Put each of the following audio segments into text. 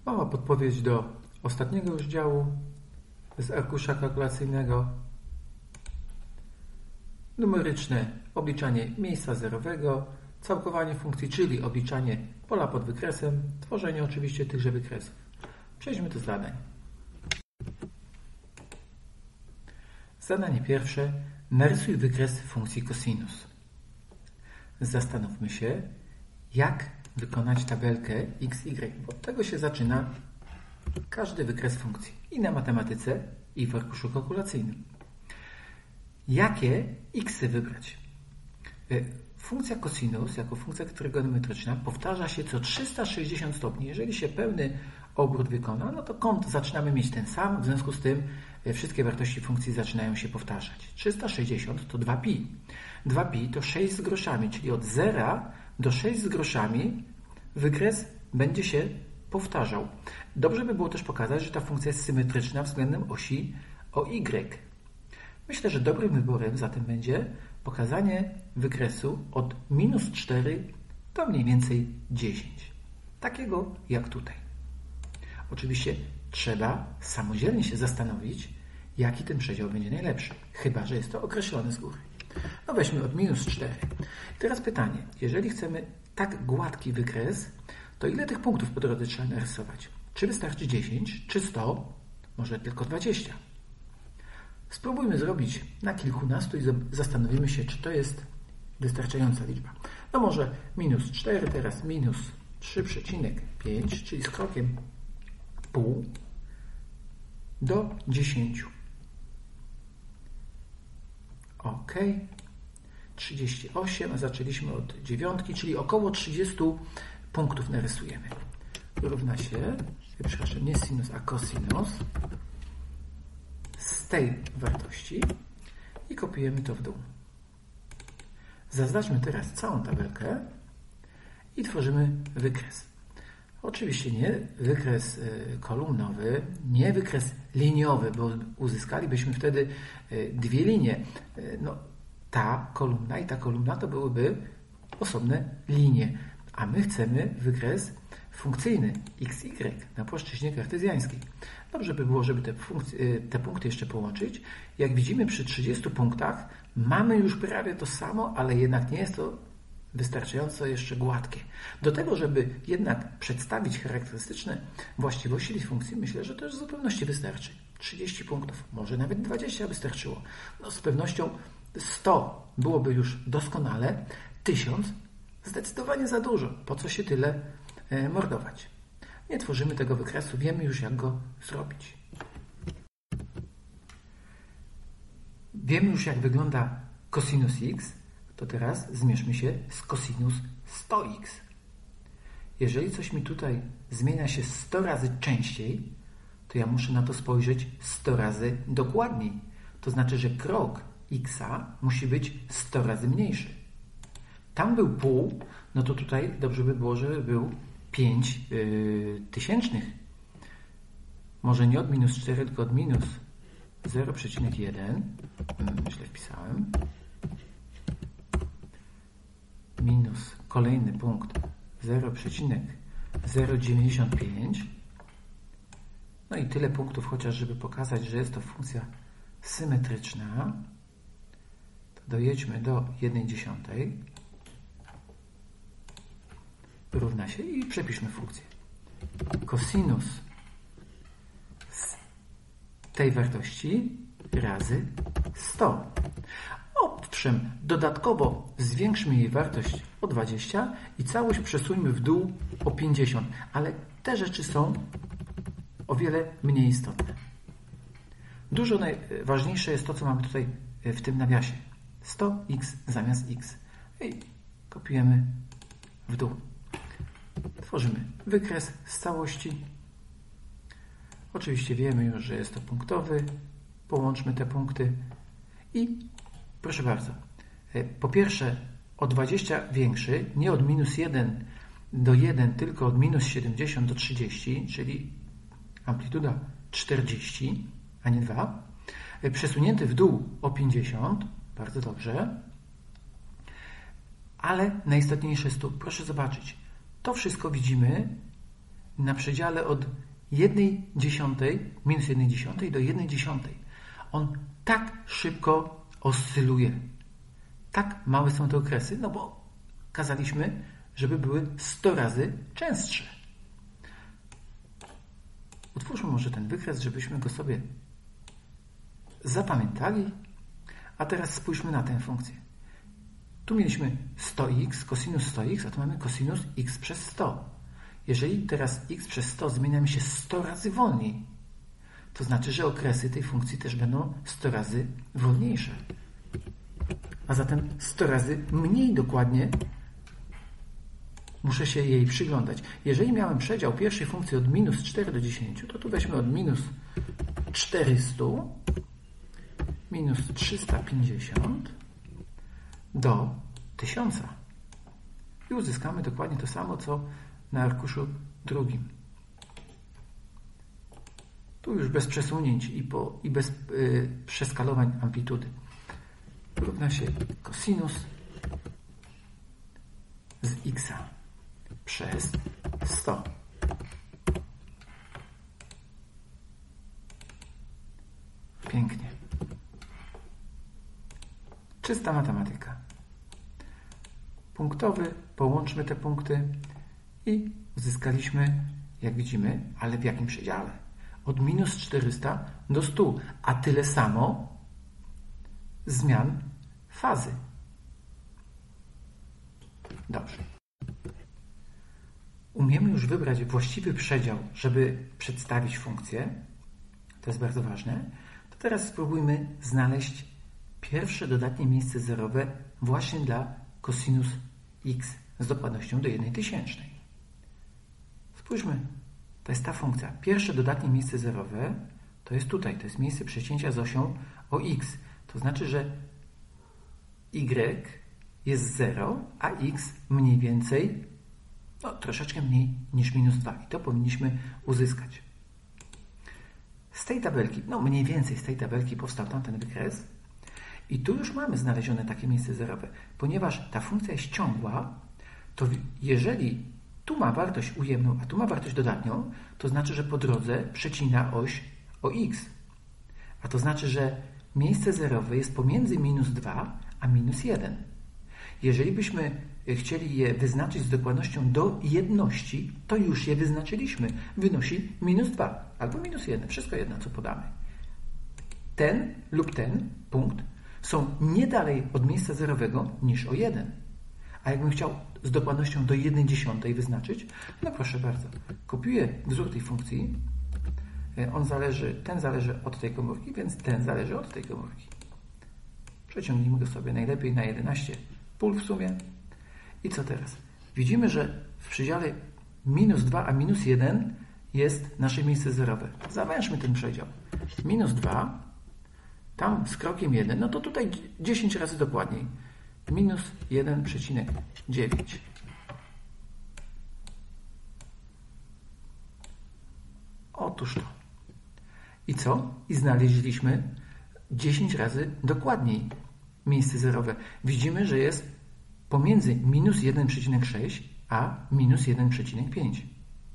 Mała podpowiedź do ostatniego już działu z arkusza kalkulacyjnego. Numeryczne obliczanie miejsca zerowego, całkowanie funkcji, czyli obliczanie pola pod wykresem, tworzenie oczywiście tychże wykresów. Przejdźmy do zadań. Zadanie pierwsze. Narysuj wykres funkcji cosinus. Zastanówmy się, jak wykonać tabelkę x, y, bo od tego się zaczyna każdy wykres funkcji i na matematyce, i w arkuszu kalkulacyjnym. Jakie x'y wybrać? Funkcja cosinus, jako funkcja trygonometryczna, powtarza się co 360 stopni. Jeżeli się pełny obrót wykona, no to kąt zaczynamy mieć ten sam, w związku z tym wszystkie wartości funkcji zaczynają się powtarzać. 360 to 2pi. 2pi to 6 z groszami, czyli od 0 do 6 z groszami wykres będzie się powtarzał. Dobrze by było też pokazać, że ta funkcja jest symetryczna względem osi OY. Myślę, że dobrym wyborem zatem będzie pokazanie wykresu od -4 do mniej więcej 10. Takiego jak tutaj. Oczywiście trzeba samodzielnie się zastanowić, jaki ten przedział będzie najlepszy, chyba że jest to określone z góry. No weźmy od -4. Teraz pytanie, jeżeli chcemy tak gładki wykres, to ile tych punktów po drodze trzeba narysować? Czy wystarczy 10, czy 100, może tylko 20? Spróbujmy zrobić na kilkunastu i zastanowimy się, czy to jest wystarczająca liczba. No może -4, teraz -3,5, czyli z krokiem pół do 10. OK. 38, a zaczęliśmy od 9, czyli około 30 punktów narysujemy. Równa się, przepraszam, nie sinus, a cosinus z tej wartości i kopiujemy to w dół. Zaznaczmy teraz całą tabelkę i tworzymy wykres. Oczywiście nie wykres kolumnowy, nie wykres liniowy, bo uzyskalibyśmy wtedy dwie linie. No, ta kolumna i ta kolumna to byłyby osobne linie, a my chcemy wykres funkcyjny x, y na płaszczyźnie kartezjańskiej. Dobrze by było, żeby te punkty jeszcze połączyć. Jak widzimy, przy 30 punktach mamy już prawie to samo, ale jednak nie jest to wystarczająco jeszcze gładkie. Do tego, żeby jednak przedstawić charakterystyczne właściwości tej funkcji, myślę, że to już w zupełności wystarczy. 30 punktów, może nawet 20 wystarczyło. No, z pewnością 100 byłoby już doskonale, 1000 zdecydowanie za dużo. Po co się tyle mordować? Nie tworzymy tego wykresu, wiemy już, jak go zrobić. Wiemy już, jak wygląda cosinus x, to teraz zmierzmy się z cosinus 100x. Jeżeli coś mi tutaj zmienia się 100 razy częściej, to ja muszę na to spojrzeć 100 razy dokładniej. To znaczy, że krok x musi być 100 razy mniejszy. Tam był pół, no to tutaj dobrze by było, żeby był 5 tysięcznych. Może nie od -4, tylko od -0,1. Źle wpisałem. Minus kolejny punkt 0,095. No i tyle punktów, chociaż żeby pokazać, że jest to funkcja symetryczna. To dojedźmy do 1/10. Równa się i przepiszmy funkcję. Cosinus z tej wartości razy 100. Owszem, dodatkowo zwiększmy jej wartość o 20 i całość przesuńmy w dół o 50, ale te rzeczy są o wiele mniej istotne. Dużo najważniejsze jest to, co mamy tutaj w tym nawiasie. 100x zamiast x. I kopiujemy w dół. Tworzymy wykres z całości. Oczywiście wiemy już, że jest to punktowy. Połączmy te punkty i proszę bardzo. Po pierwsze o 20 większy, nie od -1 do 1, tylko od -70 do 30, czyli amplituda 40, a nie 2. Przesunięty w dół o 50, bardzo dobrze. Ale najistotniejsze jest tu, proszę zobaczyć, to wszystko widzimy na przedziale od 1/10, minus 1/10 do 1/10. On tak szybko oscyluje. Tak małe są te okresy, no bo kazaliśmy, żeby były 100 razy częstsze. Utwórzmy może ten wykres, żebyśmy go sobie zapamiętali. A teraz spójrzmy na tę funkcję. Tu mieliśmy 100x, cosinus 100x, a tu mamy cosinus x przez 100. Jeżeli teraz x przez 100 zmieniamy się 100 razy wolniej, to znaczy, że okresy tej funkcji też będą 100 razy wolniejsze. A zatem 100 razy mniej dokładnie muszę się jej przyglądać. Jeżeli miałem przedział pierwszej funkcji od minus 4 do 10, to tu weźmy od minus 400, minus 350 do 1000. I uzyskamy dokładnie to samo, co na arkuszu drugim. Tu już bez przesunięć i bez przeskalowań amplitudy. Równa się cosinus z x przez 100. Pięknie. Czysta matematyka. Punktowy, połączmy te punkty i uzyskaliśmy, jak widzimy, ale w jakim przedziale? Od minus 400 do 100, a tyle samo zmian fazy. Dobrze. Umiemy już wybrać właściwy przedział, żeby przedstawić funkcję. To jest bardzo ważne. To teraz spróbujmy znaleźć pierwsze dodatnie miejsce zerowe właśnie dla cosinus x z dokładnością do 1/1000. Spójrzmy, to jest ta funkcja. Pierwsze dodatnie miejsce zerowe to jest tutaj, to jest miejsce przecięcia z osią o x. To znaczy, że y jest 0, a x mniej więcej, troszeczkę mniej niż minus 2. I to powinniśmy uzyskać. Z tej tabelki, mniej więcej z tej tabelki powstał tamten wykres. I tu już mamy znalezione takie miejsce zerowe. Ponieważ ta funkcja jest ciągła, to jeżeli tu ma wartość ujemną, a tu ma wartość dodatnią, to znaczy, że po drodze przecina oś o x. A to znaczy, że miejsce zerowe jest pomiędzy minus 2 a minus 1. Jeżeli byśmy chcieli je wyznaczyć z dokładnością do jedności, to już je wyznaczyliśmy. Wynosi minus 2 albo minus 1. Wszystko jedno, co podamy. Ten lub ten punkt są nie dalej od miejsca zerowego niż o 1. A jakbym chciał z dokładnością do 1/10 wyznaczyć, proszę bardzo, kopiuję wzór tej funkcji. Ten zależy od tej komórki, więc ten zależy od tej komórki. Przeciągnijmy go sobie najlepiej na 11 pól w sumie. I co teraz? Widzimy, że w przedziale minus 2 a minus 1 jest nasze miejsce zerowe. Zawężmy ten przedział. Minus 2, tam z krokiem 1, to tutaj 10 razy dokładniej. Minus 1,9. Otóż to. I co? I znaleźliśmy 10 razy dokładniej miejsce zerowe. Widzimy, że jest pomiędzy minus 1,6 a minus 1,5.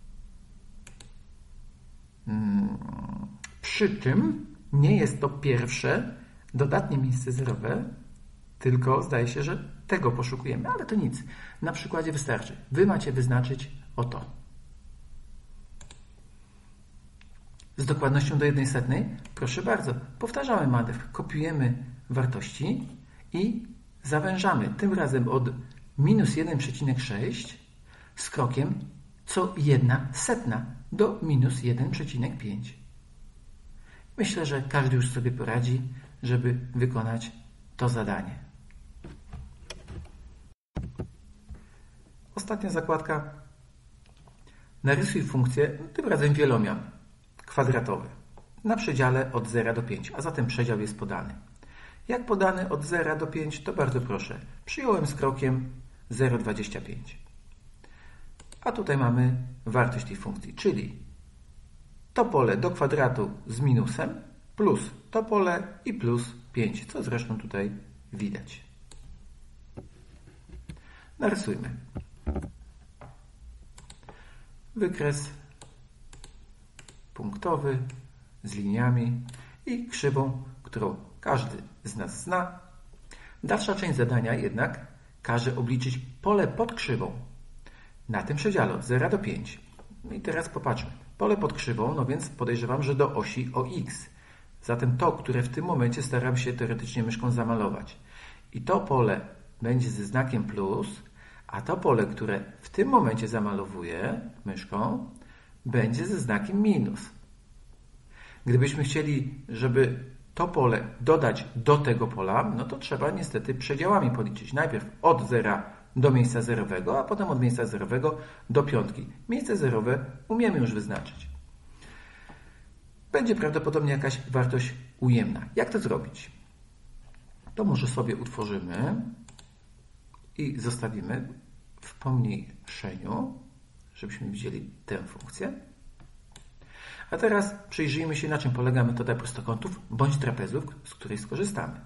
Przy czym nie jest to pierwsze dodatnie miejsce zerowe, tylko zdaje się, że tego poszukujemy, ale to nic. Na przykładzie wystarczy. Wy macie wyznaczyć to. Z dokładnością do 1/100, proszę bardzo, powtarzamy manewr. Kopiujemy wartości i zawężamy. Tym razem od minus 1,6 z krokiem co 1/100 do minus 1,5. Myślę, że każdy już sobie poradzi, żeby wykonać to zadanie. Ostatnia zakładka. Narysuj funkcję, tym razem wielomian kwadratowy, na przedziale od 0 do 5, a zatem przedział jest podany. Jak podany od 0 do 5, to bardzo proszę. Przyjąłem z krokiem 0,25. A tutaj mamy wartość tej funkcji, czyli to pole do kwadratu z minusem plus to pole i plus 5, co zresztą tutaj widać. Narysujmy. Wykres punktowy z liniami i krzywą, którą każdy z nas zna. Dalsza część zadania jednak każe obliczyć pole pod krzywą na tym przedziale od 0 do 5. I teraz popatrzmy. Pole pod krzywą, no więc podejrzewam, że do osi o x. Zatem to, które w tym momencie staram się teoretycznie myszką zamalować. I to pole będzie ze znakiem plus, a to pole, które w tym momencie zamalowuję myszką, będzie ze znakiem minus. Gdybyśmy chcieli, żeby to pole dodać do tego pola, no to trzeba niestety przedziałami policzyć. Najpierw od 0 do miejsca zerowego, a potem od miejsca zerowego do piątki. Miejsce zerowe umiemy już wyznaczyć. Będzie prawdopodobnie jakaś wartość ujemna. Jak to zrobić? To może sobie utworzymy i zostawimy w pomniejszeniu, żebyśmy widzieli tę funkcję. A teraz przyjrzyjmy się, na czym polega metoda prostokątów bądź trapezów, z której skorzystamy.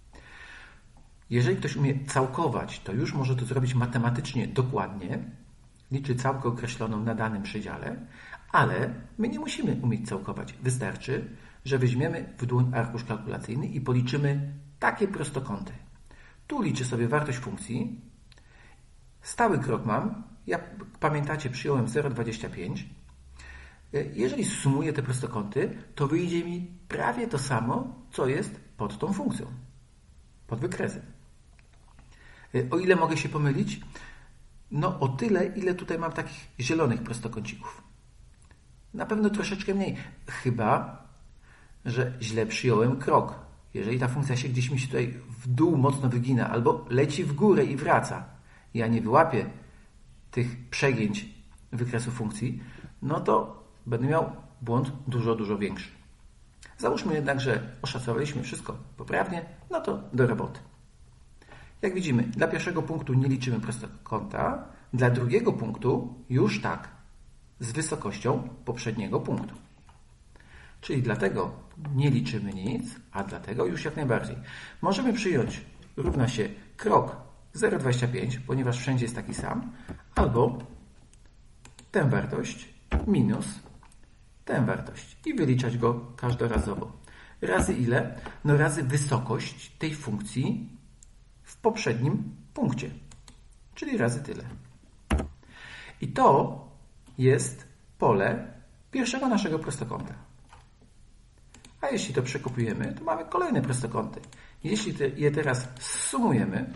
Jeżeli ktoś umie całkować, to już może to zrobić matematycznie dokładnie, liczy całkę określoną na danym przedziale, ale my nie musimy umieć całkować. Wystarczy, że weźmiemy w dłoń arkusz kalkulacyjny i policzymy takie prostokąty. Tu liczę sobie wartość funkcji. Stały krok mam. Jak pamiętacie, przyjąłem 0,25. Jeżeli sumuję te prostokąty, to wyjdzie mi prawie to samo, co jest pod tą funkcją, pod wykresem. O ile mogę się pomylić? No o tyle, ile tutaj mam takich zielonych prostokącików. Na pewno troszeczkę mniej, chyba że źle przyjąłem krok. Jeżeli ta funkcja się gdzieś mi się tutaj w dół mocno wygina albo leci w górę i wraca, ja nie wyłapię tych przegięć wykresu funkcji, no to będę miał błąd dużo większy. Załóżmy jednak, że oszacowaliśmy wszystko poprawnie, no to do roboty. Jak widzimy, dla pierwszego punktu nie liczymy prostokąta, dla drugiego punktu już tak, z wysokością poprzedniego punktu. Czyli dlatego nie liczymy nic, a dlatego już jak najbardziej. Możemy przyjąć równa się krok 0,25, ponieważ wszędzie jest taki sam, albo tę wartość minus tę wartość i wyliczać go każdorazowo. Razy ile? No razy wysokość tej funkcji w poprzednim punkcie, czyli razy tyle. I to jest pole pierwszego naszego prostokąta. A jeśli to przekopiujemy, to mamy kolejne prostokąty. Jeśli je teraz zsumujemy,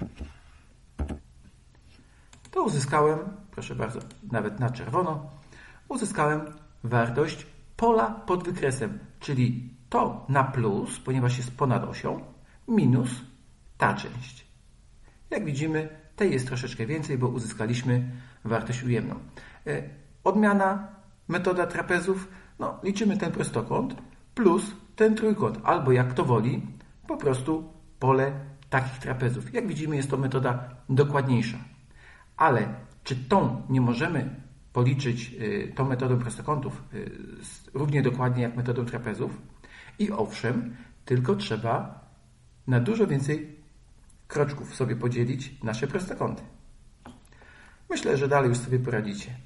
to uzyskałem, proszę bardzo, nawet na czerwono, uzyskałem wartość pola pod wykresem, czyli to na plus, ponieważ jest ponad osią, minus ta część. Jak widzimy, tej jest troszeczkę więcej, bo uzyskaliśmy wartość ujemną. Odmiana, metoda trapezów, no, liczymy ten prostokąt plus ten trójkąt, albo jak kto woli, po prostu pole takich trapezów. Jak widzimy, jest to metoda dokładniejsza. Ale czy tą nie możemy policzyć tą metodą prostokątów równie dokładnie jak metodą trapezów? I owszem, tylko trzeba na dużo więcej kroczków sobie podzielić nasze prostokąty. Myślę, że dalej już sobie poradzicie.